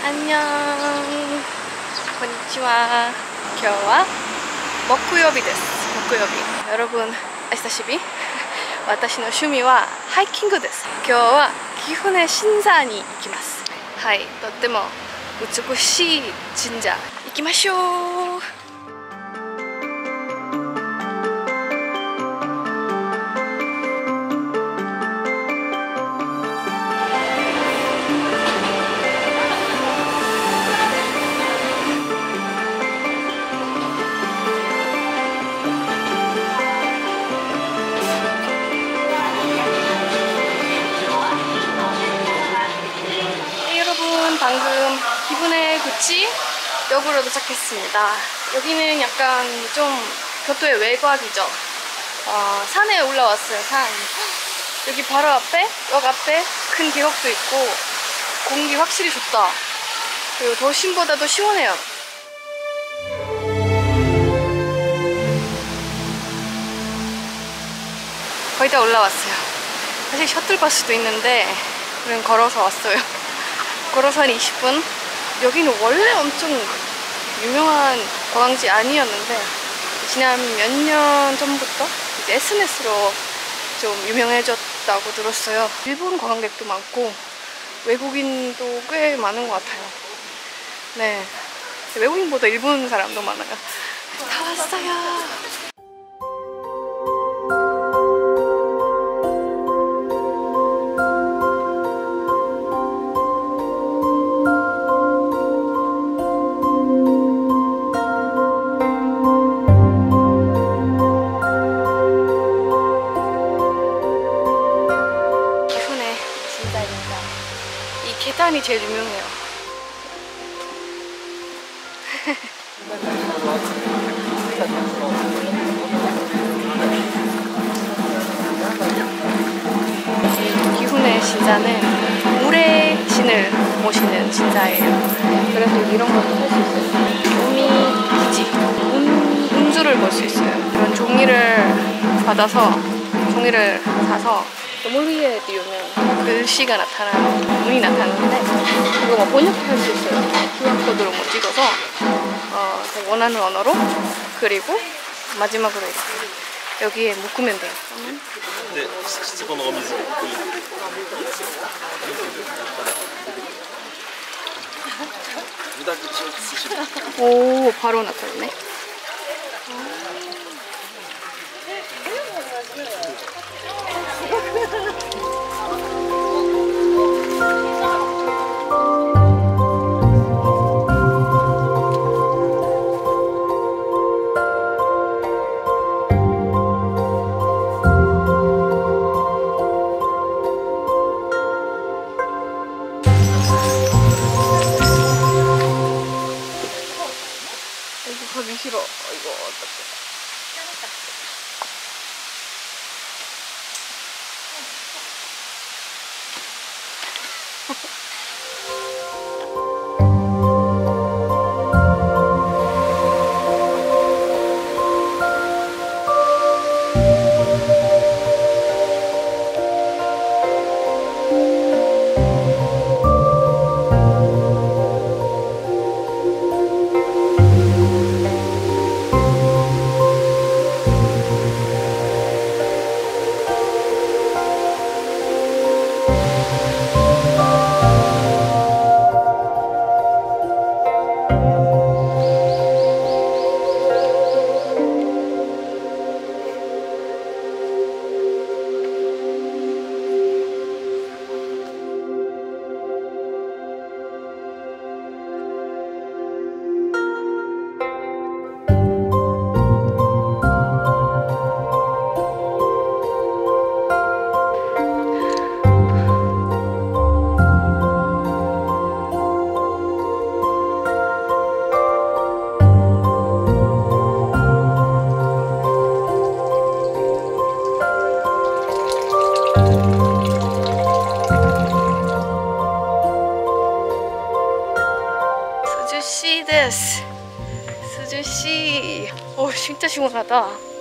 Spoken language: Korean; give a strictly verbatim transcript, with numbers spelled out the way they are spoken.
안녕. konnichiwa. 今日は木曜日です。木曜日。여러분 아시다시피私の趣味はハイキングです。今日は岐阜根新座に行きます。はい、とっても美しい神社行きましょう。방금 기분의 구치역으로 도착했습니다. 여기는 약간 좀 교토의 외곽이죠. 어, 산에 올라왔어요. 산. 여기 바로 앞에, 역 앞에 큰 계곡도 있고 공기 확실히 좋다. 그리고 도심보다도 시원해요. 거의 다 올라왔어요. 사실 셔틀버스도 있는데 우리는 걸어서 왔어요. 걸어서 한 이십 분. 여기는 원래 엄청 유명한 관광지 아니었는데 지난 몇 년 전부터 이제 에스엔에스로 좀 유명해졌다고 들었어요. 일본 관광객도 많고 외국인도 꽤 많은 것 같아요. 네, 외국인보다 일본 사람도 많아요. 다 왔어요. 계단이 제일 유명해요. 기훈의 신자는 물의 신을 모시는 신자예요. 그래서 이런 것도 할 수 있어요. 우미기지, 운, 운수를 볼 수 있어요. 이런 종이를 받아서 종이를 사서 물 위에 띄우면 글씨가 나타나는, 문이 나타나는데 이거 뭐 번역할 수 있어요. 큐알코드로 뭐 찍어서 어, 원하는 언어로. 그리고 마지막으로 이렇게 여기에 묶으면 돼요. 네, 오, 바로 나타났네. 이거 가기 싫어. 이거 어떡해. 수주시です. 수주시. 오, 진짜 시원하다.